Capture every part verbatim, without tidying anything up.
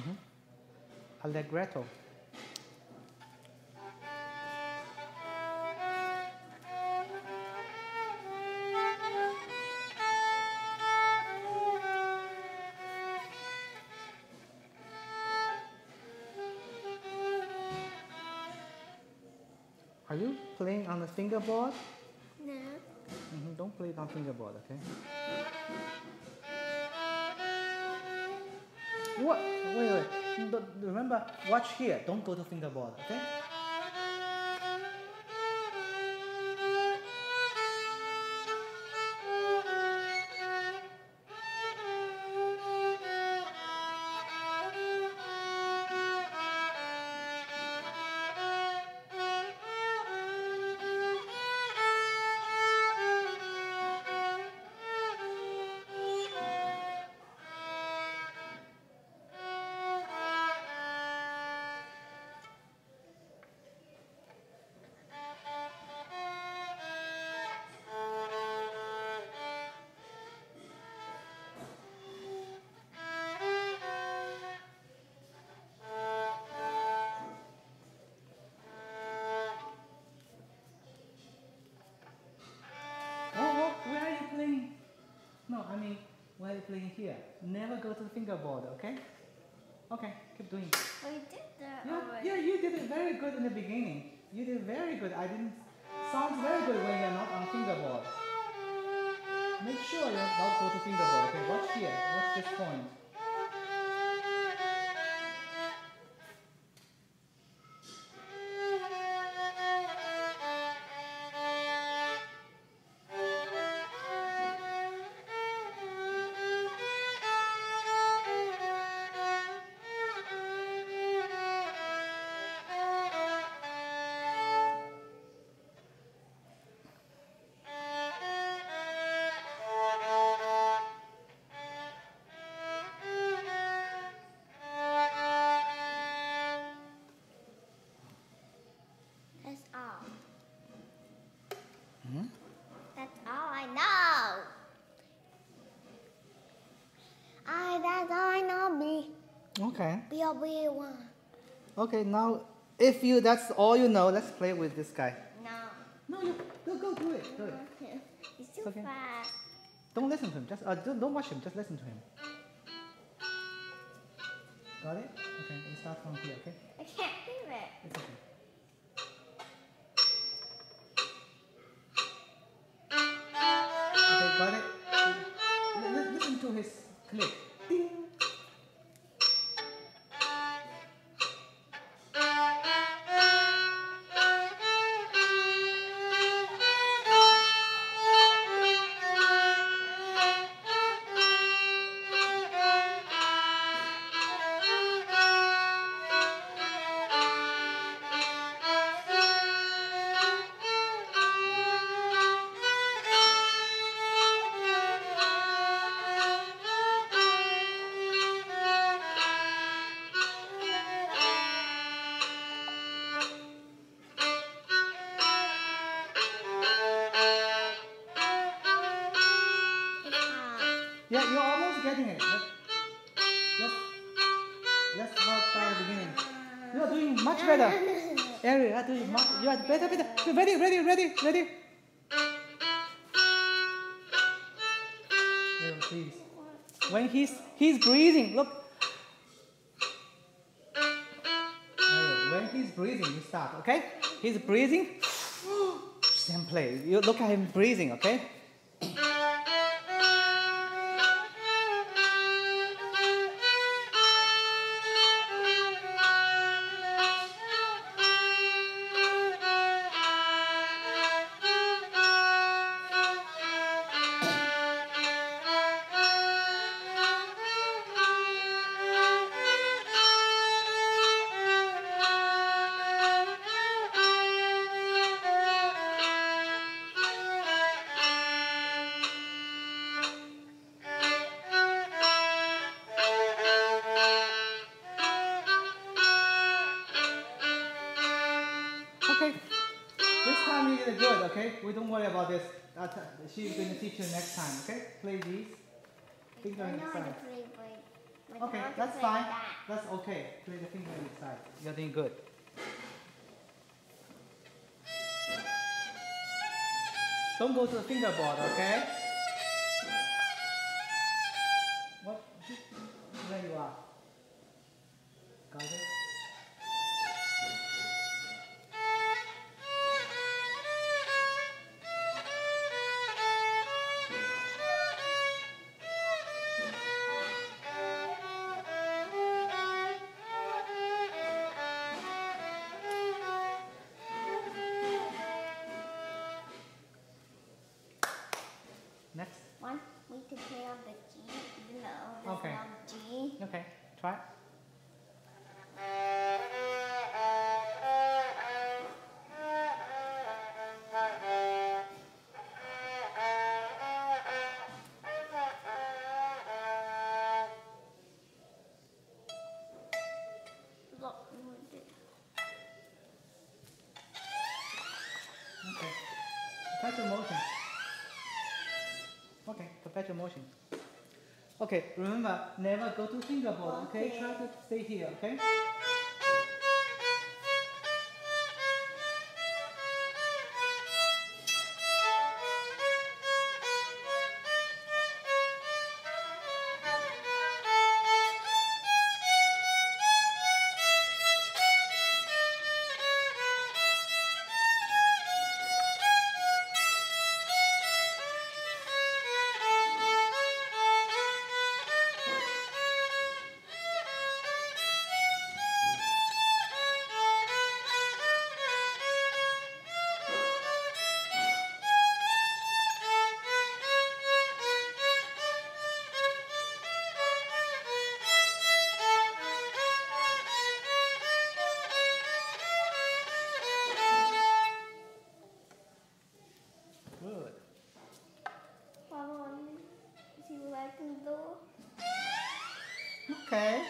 Mm-hmm. Allegretto. Are you playing on the fingerboard? No. Mm-hmm. Don't play it on fingerboard, okay? What? Wait, wait. Don't- Remember, watch here. Don't go to fingerboard, okay? Oh, oh, where are you playing? No, I mean, where are you playing here? Never go to the fingerboard, okay? Okay, keep doing it. I did that Yeah, already. yeah, you did it very good in the beginning. You did very good. I didn't. Sounds very good when you're not on fingerboard. Make sure you don't go to fingerboard. Okay, watch here. Watch this point. That's all. Hmm? That's all I know. I, that's all I know, B. Okay. B O B one. Okay. Now, if you that's all you know, let's play with this guy. No. No, you go go do it. Do it. He's too Okay. fast. Don't listen to him. Just uh, don't, don't watch him. Just listen to him. Got it? Okay. We start from here. Okay. I can't do it. It's okay. Okay, got it? L- l- listen to his click. Ding. It's hard. Yeah, you're almost getting it. Let- Let's, let's start from the beginning. You're doing much better. Ariel, you're doing much, you are better, better. Ready, ready, ready, ready. Ariel, please. When he's, he's breathing, look. Ariel, when he's breathing, you start, okay? He's breathing. Then play. You look at him breathing, okay? Okay. This time you did good, okay? We don't worry about this. Uh, she's going to teach you next time, okay? Play these. Think I of know next how to time. play, but I Okay, don't know how to that's play fine. that. That's okay. Put the finger inside. You're doing good. Don't go to the fingerboard, okay? What? Where you are? Got it? Next. Want me to play on the G, even though this Okay. is not G? Okay, try. Look, we did. Okay. Perpetual motion. Okay, perpetual motion. Okay, remember, never go to fingerboard, okay? Okay. Try to stay here, okay? Good. Papa, see what I can do? Okay.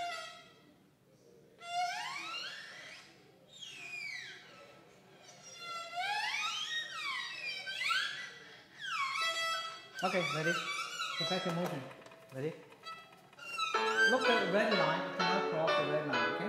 Okay, ready? Perpetual motion. Ready? Look at the red line, you cannot cross the red line, okay?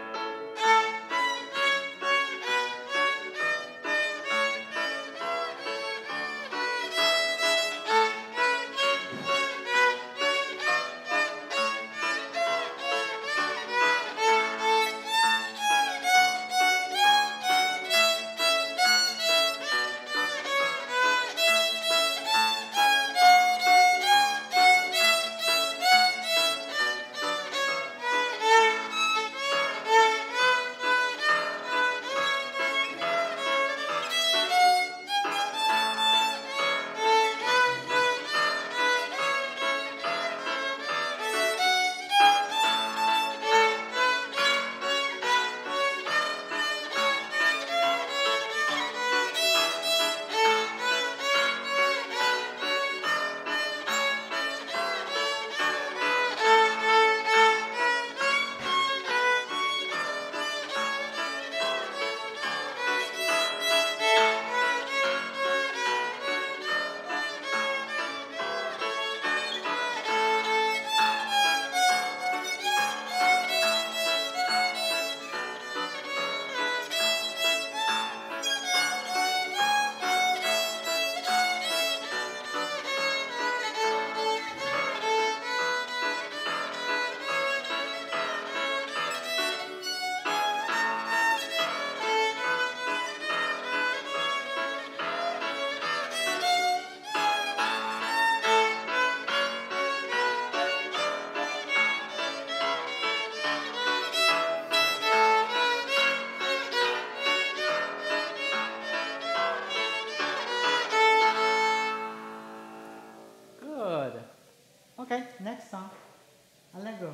Good. Okay, next song. Allegro.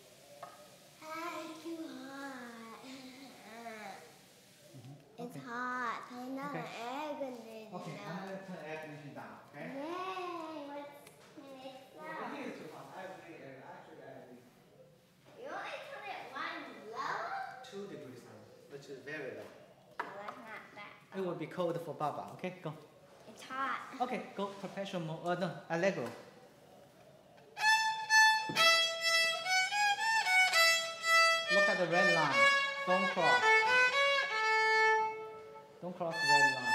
Ah, it's too hot. It's Okay. hot. Turn down Okay. the air conditioner. Okay, I'm gonna turn the air conditioning down, okay? Yay, what's next now? It is too hot. I agree, Eric. Actually, I agree. You only turn it one lower? Two degrees low, which is very low. Oh, that's not that. It will be cold for Baba, okay? Go. It's hot. Okay, go perpetual mode. Uh, no, Allegro. at the red line. Don't cross. Don't cross the red line.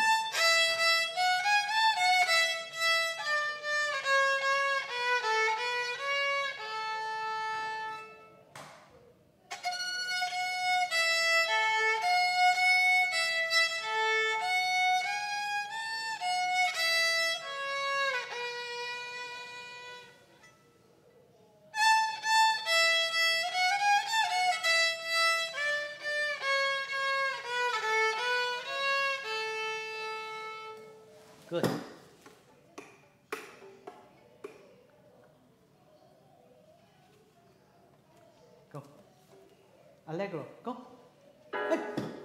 Good. Go. Allegro. Go. Hey.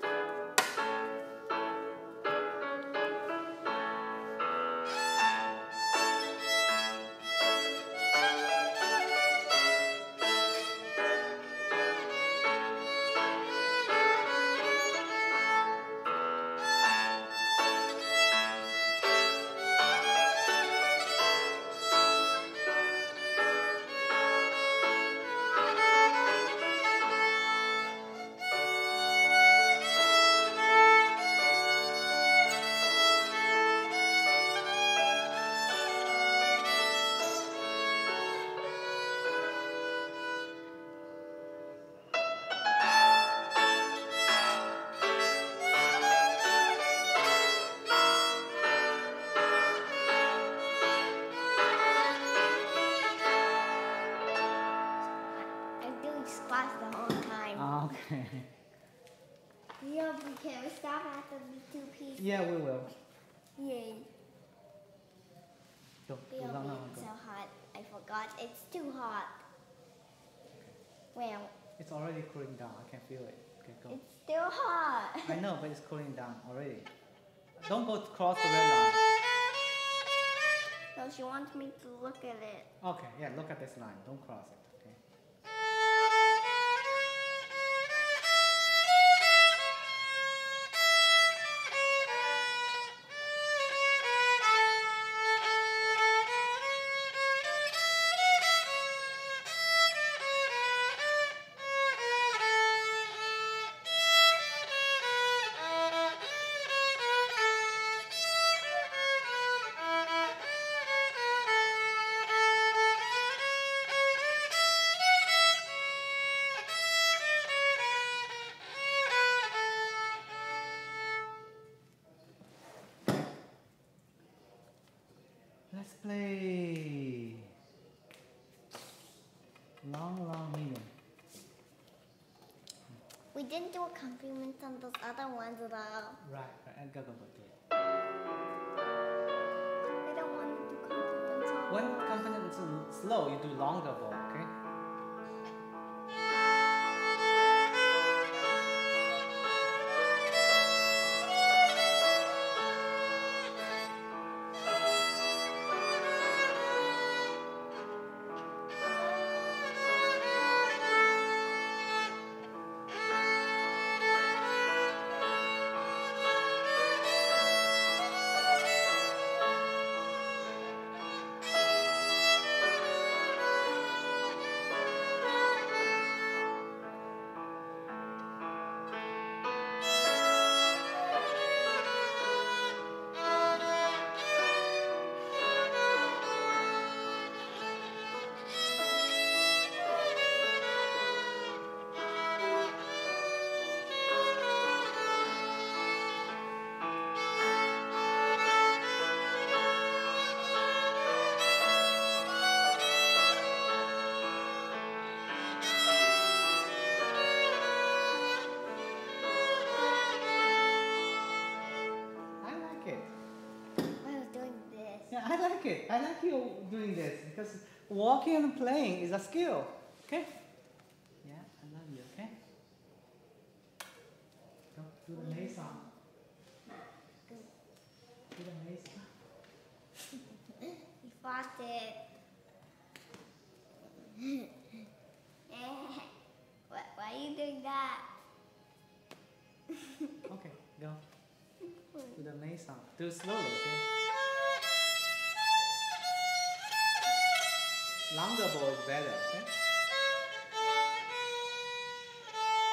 Squats the whole time. Okay. Yeah, we can we stop at the two piece. Yeah, we will. Yay. Go. We Go, are go, go, being go. so hot. I forgot it's too hot. Well, It's already cooling down. I can feel it. Okay, go. it's still hot. I know, but it's cooling down already. Don't go cross the red line. So she wants me to look at it. Okay, yeah, look at this line. Don't cross it. Okay. Let's play. Long, long medium. We didn't do a compliment on those other ones though. Right, right. And go, go, go. Do it. I don't want to do compliments on When those. confidence is slow, you do longer bow, okay? I like it. I was doing this. Yeah, I like it. I like you doing this because walking and playing is a skill. Okay? Yeah, I love you, okay? Go do the maze song. Do the maze song. You fought it. Why, why are you doing that? Okay, go. Do the maze song. Do it slowly, okay? Longer bow is better, okay?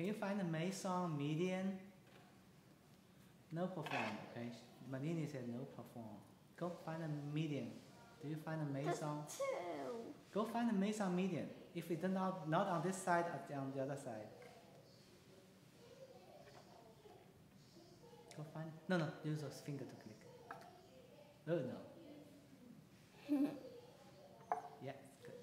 Can you find a meson median? No perform, okay? Manini said no perform. Go find a median. Do you find a meson? Two. Go find a meson median. If it's not, not on this side, on the other side. Go find, no, no, use those finger to click. Oh, no. Yeah, good.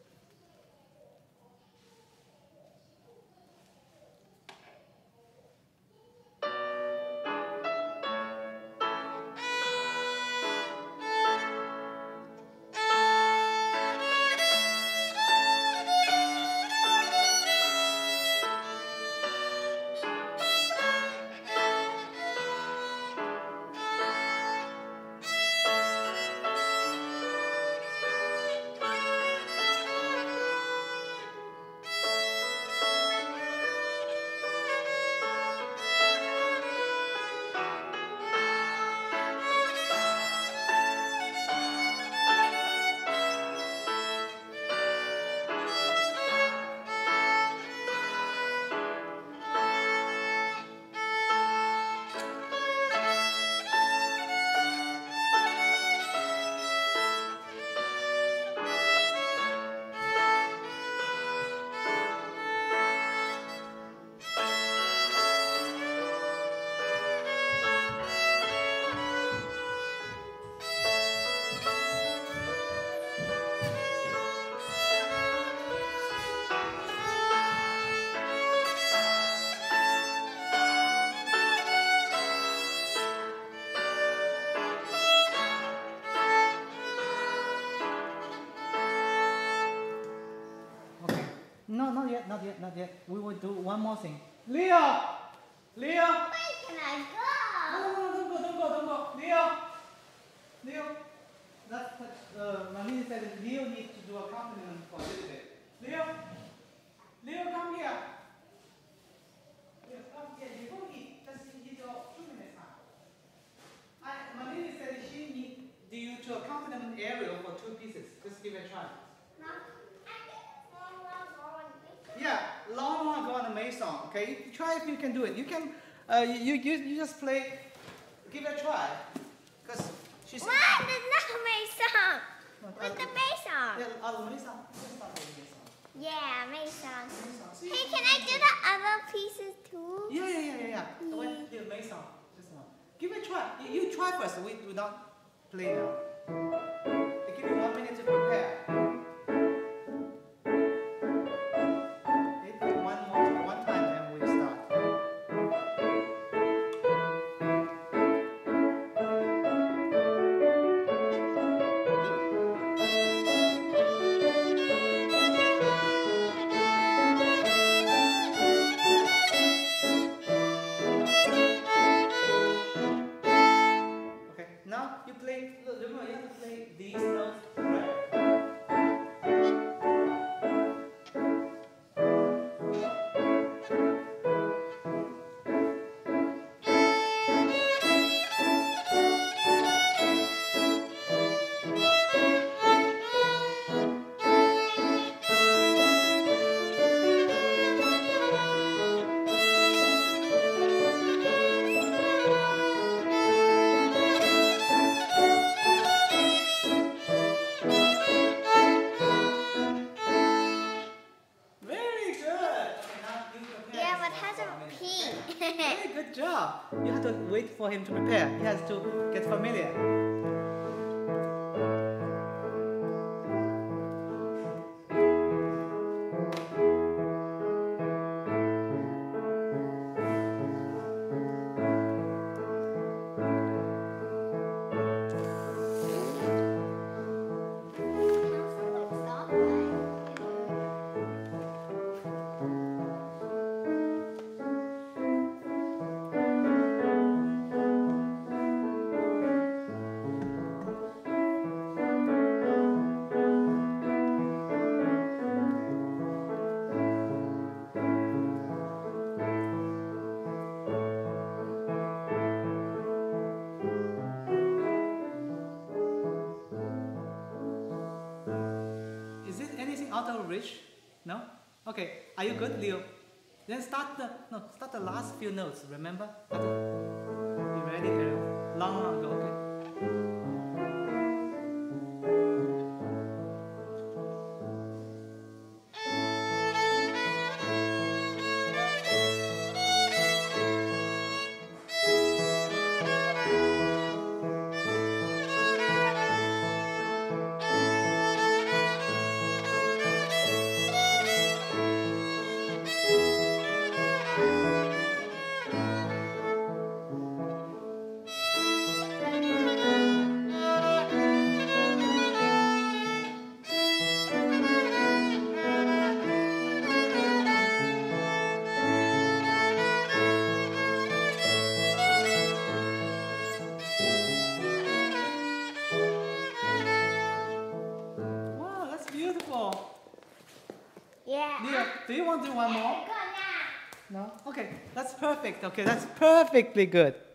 No, not yet, not yet, not yet. We will do one more thing. Leo! Leo! Where can I go? No, no, no, don't go, don't go, don't go. Leo! Leo! That's what uh, Malini said. Leo needs to do a accompaniment for a little bit. Leo! Leo, come here! Leo, come here. You don't eat. Just eat your two minutes time. I, Malini said she needs you to accompaniment Ariel for two pieces. Just give it a try. No. Yeah, long, long ago on the May song. Okay, try if you can do it. You can, uh, you, you, you just play, give it a try. Cause she's. What? There's no May song. What's the May song? Yeah, other May song. Let's start with May song. Yeah, May song. May song. See, Hey, can I do the other pieces too? Yeah, yeah, yeah, yeah, yeah. The one, the May song. Just one. Give it a try. You, you try first. We do not play now. They give you one minute to prepare. Now you play, remember you have to play these notes right. Very good job. You have to wait for him to prepare. He has to get familiar. Out of reach? No? Okay. Are you good, Leo? Then start the no, start the last few notes. Remember? Start the, you ready, Ariel? Long, long ago. Okay. Wow, that's beautiful. Yeah. Leo, do you want to do one more? Good now. No? Okay, that's perfect. Okay, that's perfectly good.